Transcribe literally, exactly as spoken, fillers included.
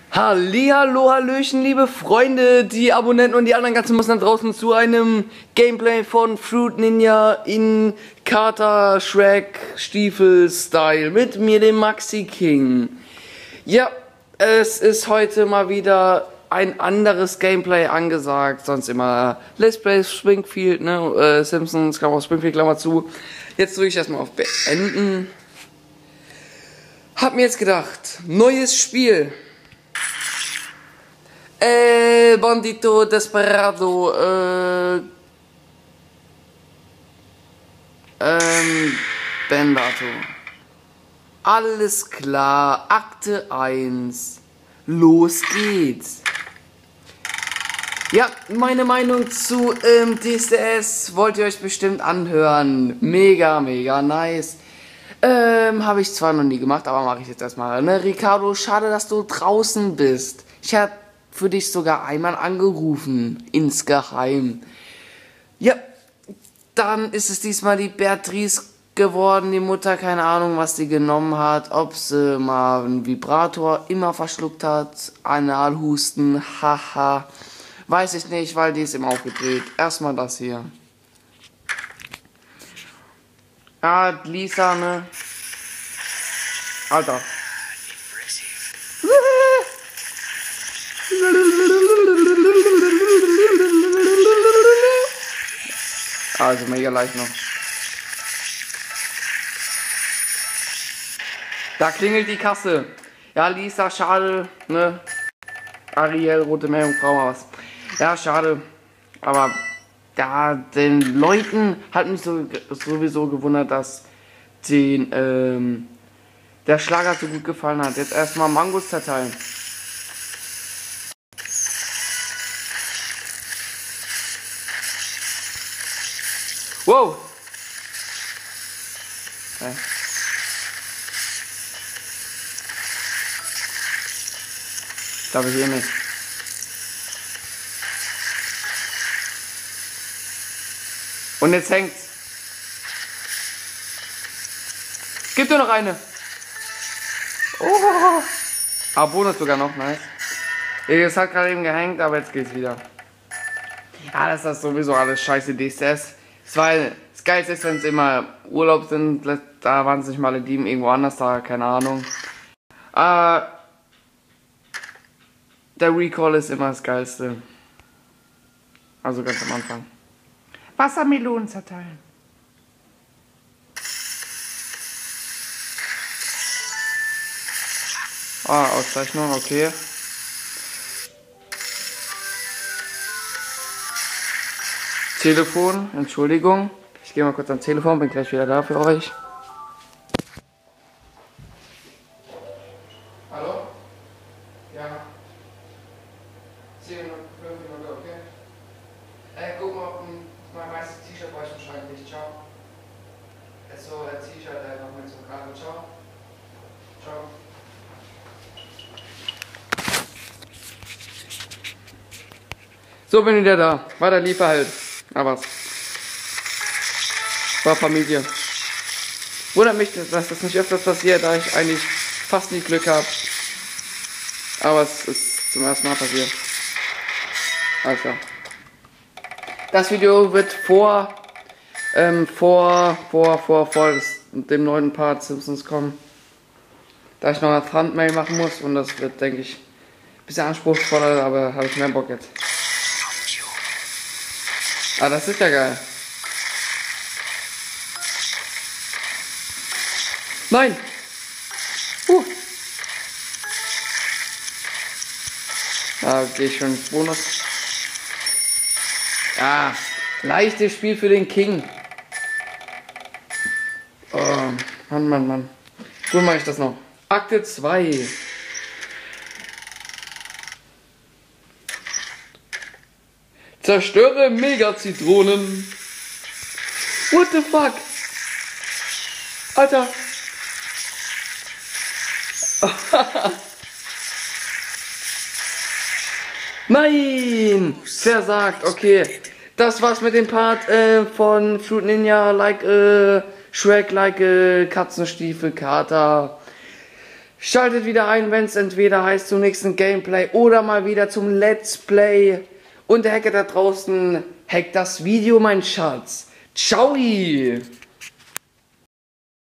Hallihallo, hallöchen, liebe Freunde, die Abonnenten und die anderen ganzen Muster draußen zu einem Gameplay von Fruit Ninja in Kater Shrek Stiefel Style mit mir, dem Maxi King. Ja, es ist heute mal wieder ein anderes Gameplay angesagt, sonst immer Let's Play Springfield, ne, äh, Simpsons, Klammer auf Springfield, Klammer zu. Jetzt drücke ich erstmal auf Beenden. Hab mir jetzt gedacht, neues Spiel. El Bandito Desperado, äh, ähm, Bendato. Alles klar, Akte eins. Los geht's. Ja, meine Meinung zu ähm, D S D S wollt ihr euch bestimmt anhören. Mega, mega nice. Ähm, habe ich zwar noch nie gemacht, aber mache ich jetzt erstmal. Ne, Ricardo, schade, dass du draußen bist. Ich habe für dich sogar einmal angerufen, insgeheim. Ja, dann ist es diesmal die Beatrice geworden, die Mutter, keine Ahnung, was sie genommen hat, ob sie mal einen Vibrator immer verschluckt hat, Analhusten, haha, weiß ich nicht, weil die ist immer aufgedreht. Erstmal das hier. Ja, Lisa, ne? Alter. Also mega leicht noch. Da klingelt die Kasse. Ja, Lisa, schade, ne? Ariel, rote Meerjungfrau, was. Ja, schade. Aber ja, den Leuten hat mich so, sowieso gewundert, dass den, ähm, der Schlager so gut gefallen hat. Jetzt erstmal Mangos zerteilen. Wow! Okay. Darf ich hier nicht. Und jetzt hängt's. Gib dir noch eine. Oh. Ah, Bonus sogar noch, nice. Es hat gerade eben gehängt, aber jetzt geht's wieder. Ja, das ist sowieso alles scheiße D S S. Weil das Geilste ist, wenn es immer Urlaub sind, da waren es nicht mal die irgendwo anders, da, keine Ahnung. Äh, der Recall ist immer das Geilste. Also ganz am Anfang. Wassermelonen zerteilen. Ah, Auszeichnung, okay. Telefon, Entschuldigung. Ich gehe mal kurz ans Telefon, bin gleich wieder da für euch. Hallo? Ja. zehn Minuten, fünf Minuten, okay. Äh, guck mal, ob mein weißes T-Shirt bei euch wahrscheinlich nicht. Ciao. So, ein T-Shirt, äh, noch mit so einem Kabel. Ciao. Ciao. So, bin wieder da. War der Liefer halt. Aber es war Familie. Wundert mich, dass das nicht öfters passiert, da ich eigentlich fast nie Glück habe. Aber es ist zum ersten Mal passiert. Also. Das Video wird vor, ähm, vor, vor, vor, vor das, dem neuen Part Simpsons kommen. Da ich noch eine Thumbnail machen muss und das wird, denke ich, ein bisschen anspruchsvoller, aber habe ich mehr Bock jetzt. Ah, das ist ja geil. Nein! Uh. Da gehe ich schon ins Bonus. Ja, leichtes Spiel für den King. Oh, Mann, Mann, Mann. Gut mache ich das noch. Akte zwei. Zerstöre Mega-Zitronen. What the fuck? Alter. Nein! Versagt, okay. Das war's mit dem Part äh, von Fruit Ninja, like äh, Shrek, like äh, Katzenstiefel, Kater. Schaltet wieder ein, wenn es entweder heißt zum nächsten Gameplay oder mal wieder zum Let's Play. Und der Hacker da draußen hackt das Video, mein Schatz. Ciao!